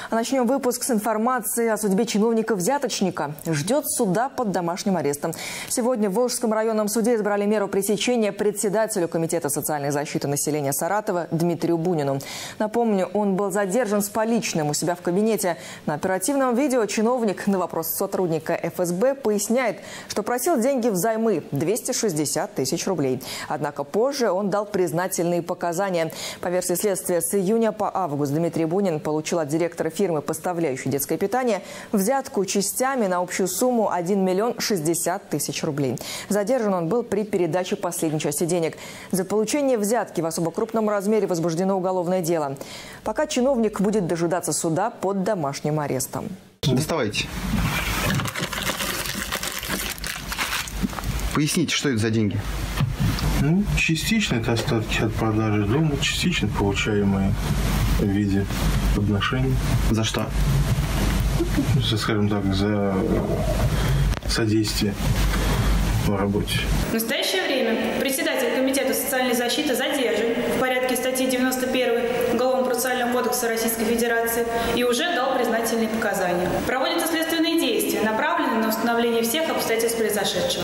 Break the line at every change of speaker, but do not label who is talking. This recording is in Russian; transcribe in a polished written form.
А начнем выпуск с информации о судьбе чиновника-взяточника. Ждет суда под домашним арестом. Сегодня в Волжском районном суде избрали меру пресечения председателю Комитета социальной защиты населения Саратова Дмитрию Бунину. Напомню, он был задержан с поличным у себя в кабинете. На оперативном видео чиновник на вопрос сотрудника ФСБ поясняет, что просил деньги взаймы – 260 тысяч рублей. Однако позже он дал признательные показания. По версии следствия, с июня по август Дмитрий Бунин получил от директора фирмы, поставляющей детское питание, взятку частями на общую сумму 1 миллион 60 тысяч рублей. Задержан он был при передаче последней части денег. За получение взятки в особо крупном размере возбуждено уголовное дело. Пока чиновник будет дожидаться суда под домашним арестом.
Доставайте. Поясните, что это за деньги?
Ну, частично это остатки от продажи дома, частично получаемые в виде подношений.
За что?
Скажем так, за содействие в работе.
В настоящее время председатель Комитета социальной защиты задержан в порядке статьи 91 Уголовно-процессуального кодекса Российской Федерации и уже дал признательные показания. Проводятся следственные действия, направленные на установление всех обстоятельств произошедшего.